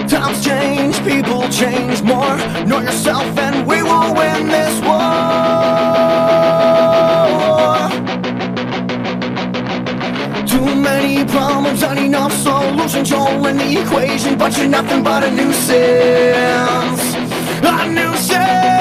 Times change, people change more. Know yourself and we will win this war. Too many problems, not enough solutions. You're in the equation, but you're nothing but a nuisance. A nuisance.